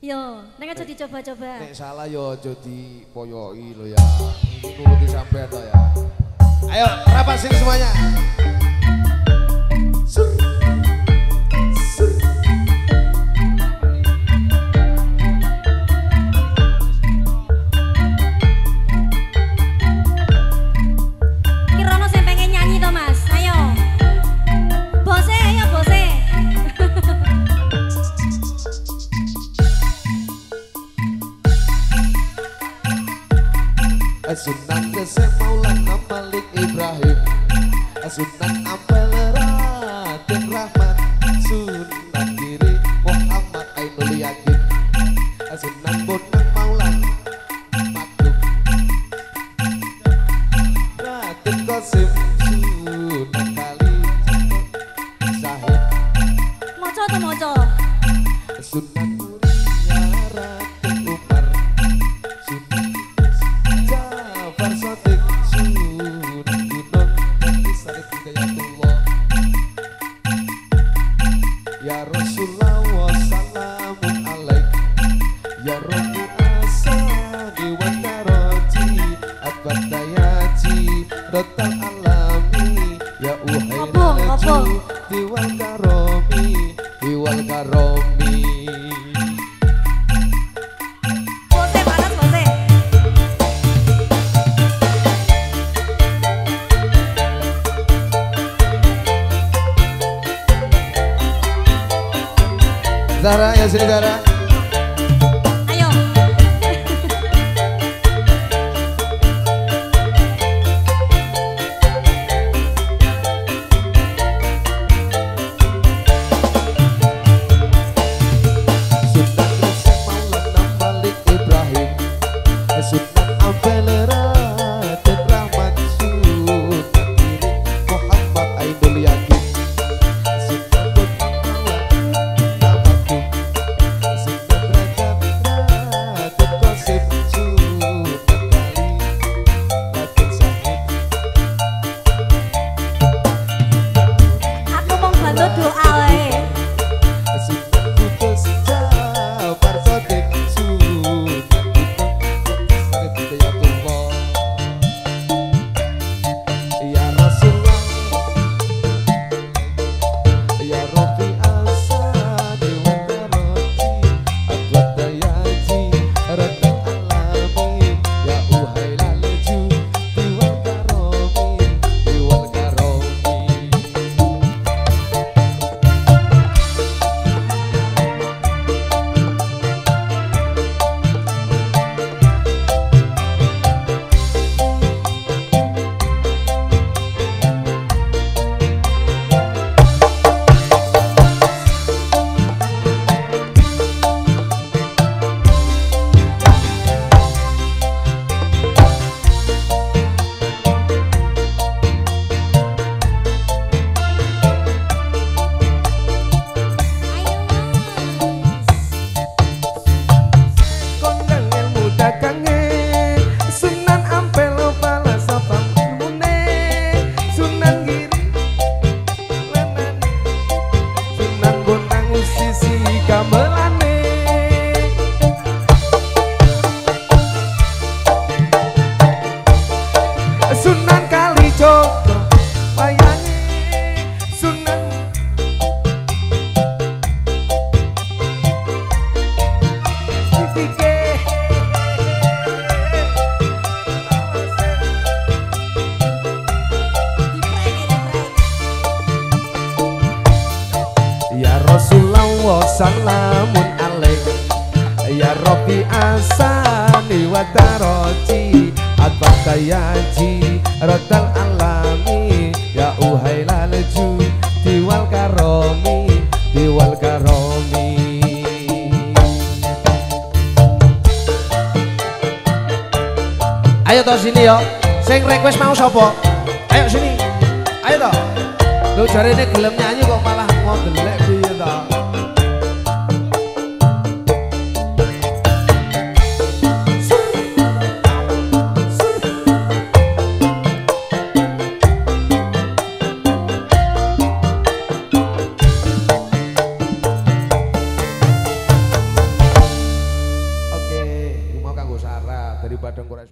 Yo, nek aja dicoba-coba. Nek salah yo aja dipoyoki lho ya. Iki nuruti sampean to ya. Ayo, rapat sini semuanya. Sur. Sur. Kirono sing pengen nyanyi to, Mas. Ayo. Bose, ayo bose. Sunan Gesem Maulana Malik Ibrahim, Sunan Ampel Raden Rahman, Sunan Giri Muhammad Ainul Yakin, Sunan Bonang Maulan Makdum, Raden Qasim, Sunan Kali Zahid, Moco to moco. Sunan Muria Raden Umar, Sunan Jafar Sotik, Sunan Gunung Nadi Sarif Hidayatullah. Ya Rasulullah wa salamun alaik, ya Rabbu asani wa taraji, abadayaji rotal alami, ya uhai laju diwal karomi, diwal karomi. Bose panas bose. Zara, ya sini Zara. Ayo. Sunan Gesem Maulana Malik Ibrahim, Sunan Ampel Raden Rahman, Sunan Giri Muhammad Ainul Yakin, Sunan Bonang Maulan Makdum, Sunan Rajab Raden Qasim, Sunan Kali Raden Zahid. Aku mau bantu doa wae. Sunan Kudus Jafar Sotik, Sunan Gunung Sarif Hidayatullah. Ya Rasulullah, ya Rabbi asani wa taraji, abadayaji radal alami, ya uhai laleju diwal karomi, diwal karomi. Ayo, Mas. Kondang ilmu dagange, Sunan Ampel bala sapa mune, Sunan Giri lenane, Sunan Bonang sisi gamelane. Sunan Kalijogo wayange, Sunan Titike. Ya Rasulullah wa salamun alaik, ya Rabbi asani wa taraji, abadayaji rotal alami, ya uhai laleju diwal karomi, diwal karomi. Ayo toh sini yo, sing request mau sapa? Ayo sini, ayo toh. Lu jarene gelem nyanyi kok malah ngodelek piye toh? suara daripada ngurek